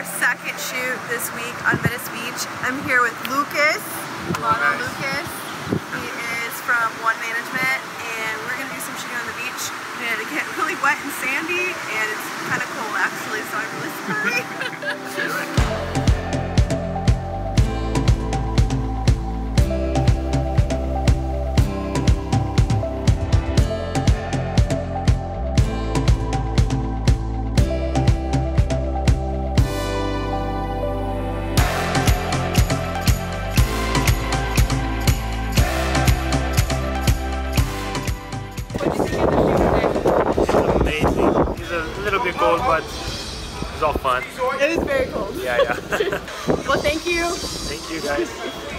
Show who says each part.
Speaker 1: second shoot this week on Venice Beach. I'm here with Lucas Loyola. Lucas. He is from One Management, and we're gonna do some shooting on the beach. And it get really wet and sandy, and it's kind of cold actually, so I'm really sorry.
Speaker 2: A little bit cold, but it was all fun.
Speaker 1: It was very cold.
Speaker 2: Yeah.
Speaker 1: Well, thank you.
Speaker 2: Thank you, guys.